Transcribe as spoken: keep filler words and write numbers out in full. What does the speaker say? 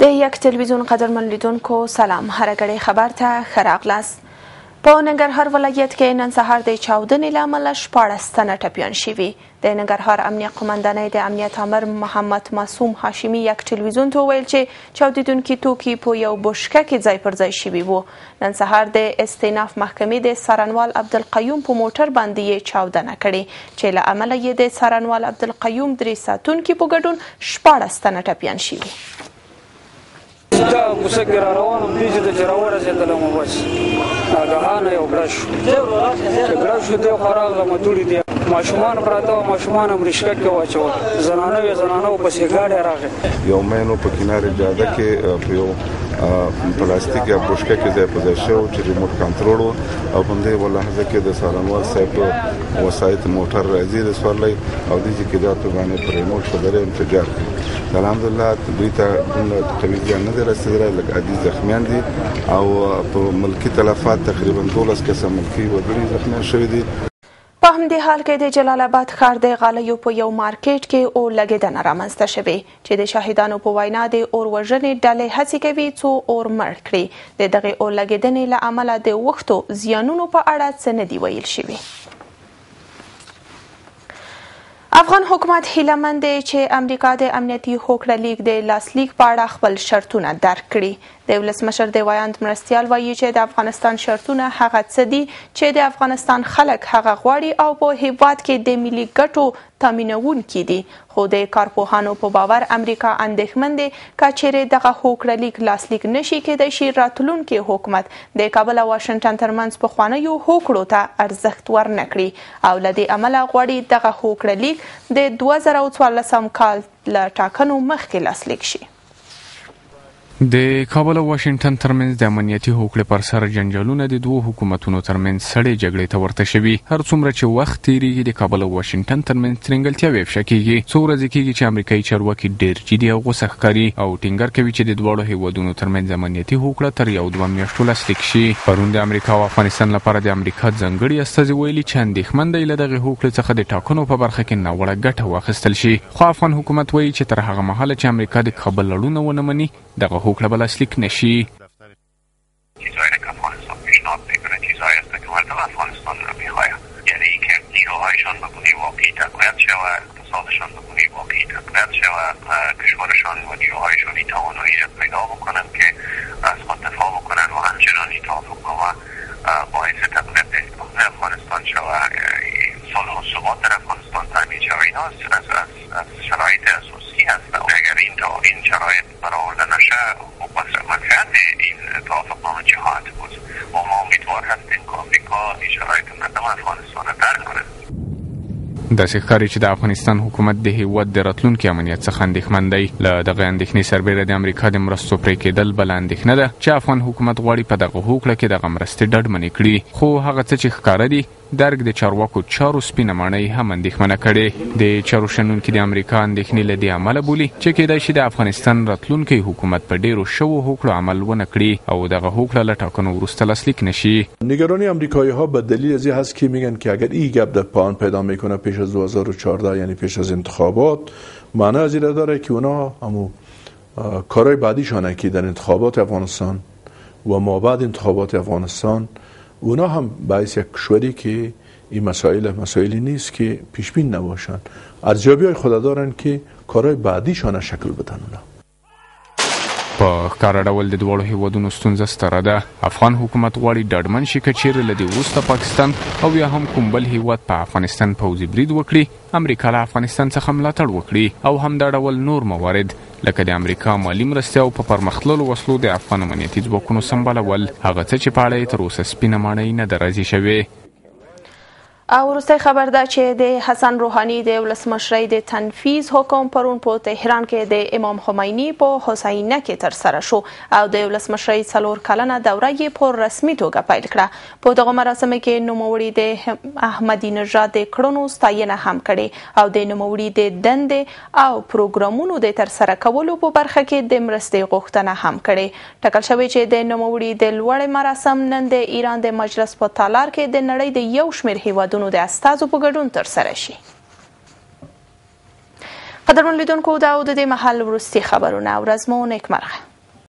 د یک تلویزیون قدرمن لیدونکو سلام، هرګړی خبر ته ښه راغلاست. په ننګرهار ولایت کې نن سهار د چاودنې له امله شپاړس تنه ټپیان شوي. د ننګرهار امنیه قومندانۍ د امنیت امر محمد معصوم هاشمي یک تلویزیون ته وویل چې چاودېدونکي توکي په یو بشکه کې ځای پر ځای شوي وو. نن سهار د استیناف محکمې د څارنوال عبدالقیوم په موټر باندې یې چاودنه کړې چې له امله یې د څارنوال عبدالقیوم درې ساتونکي په ګډون شپاړس تنه ټپیان شوي. دا کوڅه کې را روان وم، دې چې د چې راورسېدلم بس ناګهانه یو ګړه شو چې ګړه شو دی خو راغلم دوړې دي ماشومان پراته وو، ماشومان هم رشکه کې واچول، زنانه وې زنانه وو پسې ګاډی راغی. یو مینو په کنار جاده کې په یو پلاستیک یا بشکه کې ځای په ځای شو چې ریموټ کنټرول و او په همدې لحظه کې د څارنوال صاحب وسایط موټر راځي د سورلی او دې چې کې دا توغانې په ریموټ په ذریعه انفجار کوي. الحمدلله دوی ته قوي زیان نه دی رسېدلی، لږ عادي زخمیان دي او په ملکي تلفات تقریبا دولس کسه ملکي وګړي زخمیان شوي دي. په همدې حال کې د جلال آباد ښار د غالیو په یو مارکیټ کې اور لګېدنه رامنځته شوې چې د شاهدانو په وینا د اور وژنې ډلې هڅې کوي څو اور مړ کړي. د دغې اور لګېدنې له امله د وښتو زیانونو په اړه څه نه دي ویل شوي. افغان حکومت هیله مند دی چې امریکا د امنیتي هوکړه لیک د لاسلیک په اړه خپل شرطونه درک کړي. د ولسمشر د ویاند مرستیال وایي چې د افغانستان شرطونه هغه څه دي چې د افغانستان خلک هغه غواړي او په هیواد کې د ملي ګټو تامینونکي دي. خو د کارپوهانو په باور امریکا اندېښمن دی که چیرې دغه هوکړه لیک لاسلیک نشي کېدای شي راتلونکي حکومت د کابل او واشنګټن ترمنځ پخوانیو هوکړو ته ارزښت ورنه کړي او له دې امله غواړي دغه هوکړه لیک د دوه زره څوارلسم کال له ټاکنو مخکې لاسلیک شي. د کابل او واشنګټن ترمنځ د امنیتي هوکړې پر سر جنجالونه د دوو حکومتونو ترمنځ سړې جګړې ته ورته شوي. هر څومره چې وخت تیریږي د کابل او واشنګټن ترمنځ ترنګلتیاوې افشا کیږي. څو ورځې کیږي چې امریکایي چارواکي ډېر جدي او غوسه ښکاري او ټینګار کوي چې د دواړو هیوادونو ترمنځ امنیتي هوکړه تر یو دوه میاشتو لاسلیک شي. پرون د امریکا او افغانستان لپاره د امریکا ځانګړي استازي ویلي چې اندېښمن دی له دغې هوکړې څخه د ټاکنو په برخه کې ناوړه ګټه واخیستل شي. خو افغان حکومت وایي چې تر هغه مهاله چې امریکا د کابل اړونه ونه مني دغه هوکړه به لاسلیک نشي. چیزهایی که افغانستان پیشنهاد میکنه چیزهایی است که مردم افغانستان را میخواهد، یعنی اینکه نیروهایشان به گونه واقعی تقویت شود، اقتصادشان به گونه واقعی تقویت شود، کشورشان و نیروهایشان این توانایی را پیدا بکنند که از خود دفاع بکنند و همچنان این توافقنامه باعث تقویت افغانستان شود، صلح و ثبات در افغانستان تامین شود. اینا از از شرایط اساسی هست. اگر این این شرایط برآورده نشه منفعت این توافقنامه چه خواهد بود و ما امیدوار هستیم که آمریکا این شرایط مردم افغانستان را درک کنه. داسې ښکاري چې د افغانستان حکومت د هیواد د راتلونکي امنیت څخه اندېښمن دی. له دغه اندېښنې سربیره د امریکا د مرستو پرې کېدل بله اندېښنه ده چې افغان حکومت غواړي په دغه هوکړه کې دغه مرستې ډډمنې کړي. خو هغه څه چې ښکاره دي درک د چارواکو چارو سپینه ماڼۍ هم اندېښمنه کړې. د چارو شنونکي د امریکا اندېښنې له دې امله بولي چې کېدای شي د افغانستان راتلونکی حکومت په ډېرو شوو هوکړو عمل ونه کړي او دغه هوکړه له ټاکنو وروسته لاسلیک نشي. نگرانی آمریکایی‌ها به دلیل از این هست که میگن که اگر این گپ در پایان پیدا میکنه پیش از دو هزار و چهارده یعنی پیش از انتخابات، معنی از این داره که اونا همو کارهای بعدیشانه که در انتخابات افغانستان و ما بعد انتخابات افغانستان اونا هم باعث یک کشوری که این مسائل مسائلی نیست که پیش بین نباشن، ارزیابی های خود دارن که کارهای بعدیشانه شکل بدن. اونا په ښکاره ډول د دواړو هیوادونو ستونزه ستره ده. افغان حکومت غواړي ډاډمن شي که چیرې له دې وروسته پاکستان او یا هم کوم بل هیواد په افغانستان پوځي برید وکړي، امریکا له افغانستان څخه ملاتړ وکړي او همدا ډول نور موارد لکه د امریکا مالي مرستې او په پرمختللو وسلو د افغان امنیتي ځواکونو سمبالول، هغه څه چې په اړه یې تر اوسه سپینه ماڼۍ نه ده راضي شوې. او وروستی خبر ده چې د حسن روحاني د ولسمشرۍ د تنفیذ حکم پرون په تهران کې د امام خمیني په حسینه کې ترسره شو او د ولسمشرۍ څلور کلنه دوره یې په رسمي توګه پیل کړه. په دغه مراسمو کې نوموړي د احمدي نژاد د کړنو ستاینه هم کړې او د نوموړي د دندې او پروګرامونو د ترسره کولو په برخه کې د مرستې غوښتنه هم کړې. ټاکل شوی چې د نوموړي د لوړې مراسم نن د ایران د مجلس په تالار کې د نړۍ د یو شمېر هیوادونو د استازو په ګډون ترسره شي. قدرمن لیدونکو دا و د دې مهال وروستي خبرونه. ورځ مو نیکمرغه.